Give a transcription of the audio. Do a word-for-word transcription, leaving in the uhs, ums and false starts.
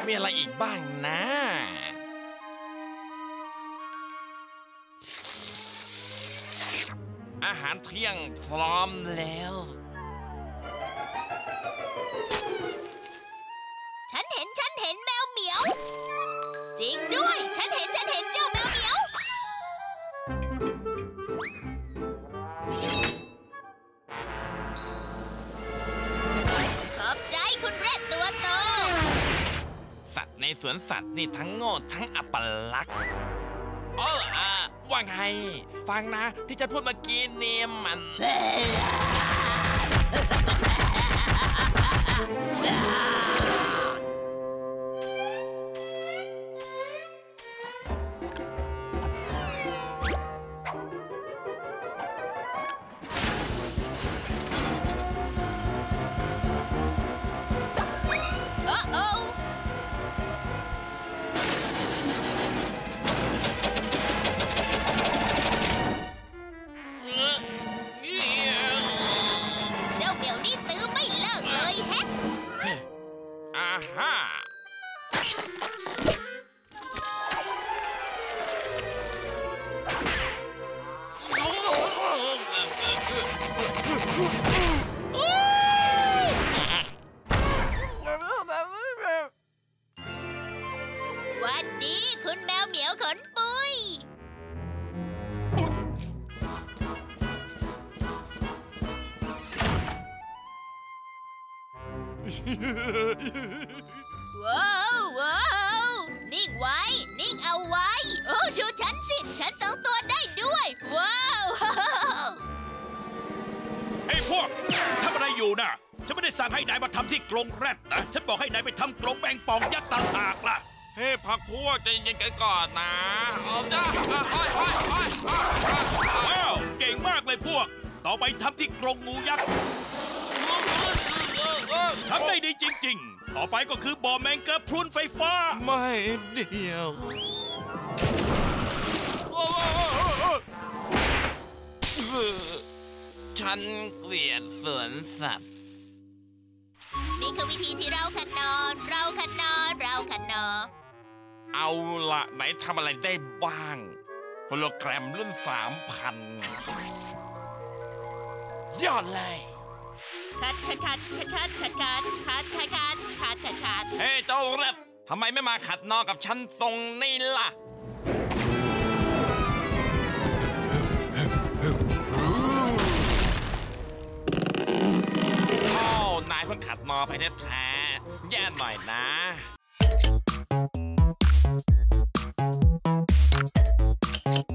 มีอะไรอีกบ้างนะอาหารเที่ยงพร้อมแล้วฉันเห็นฉันเห็นแมวเหมียวจริงด้วยฉันเห็นฉันเห็นเจ้าแมวเหมียวขอบใจคุณแรดตัวโตสัตว์ในสวนสัตว์นี่ทั้งโง่ทั้งอัปลักษณ์เอออ่าว่าไงฟังนะที่ฉันพูดเมื่อกี้เนี่ยมันหวัดดีคุณแมวเหมียวขนปุยว้าวว้าวนิ่งไว้นิ่งเอาไว้โอ้ดูฉันสิฉันสองตัวได้ด้วยว้าวไอ้พวกทำอะไรอยู่น่ะฉันไม่ได้สั่งให้นายมาทำที่กรงแรดนะฉันบอกให้นายไปทำกรงแมงป่องยักษ์ต่างหากล่ะเฮ้พักพวกใจเย็นกันก่อนนะเอาจ้าอ้อยอ้อยอ้อยว้าวเก่งมากเลยพวกต่อไปทำที่กรงงูยักษ์ทำได้ดีจริงๆต่อไปก็คือบ่อแมงกะพรุนไฟฟ้าไม่เดียวฉันเกลียดสวนสัตว์นี่คือวิธีที่เราขนอนเราขนอนเราขนอเอาละไหนทำอะไรได้บ้างโฮโลแกรมรุ่นสามพันยอดเลยคัดคัดคัดคัดคัดคัดคัดคัดคัดคัดคัดคัดเฮ้เจ้าแรดทำไมไม่มาขัดนอนกับฉันตรงนี้ล่ะนายเพิ่งขัดนอไปแท้ๆแย่หน่อยนะ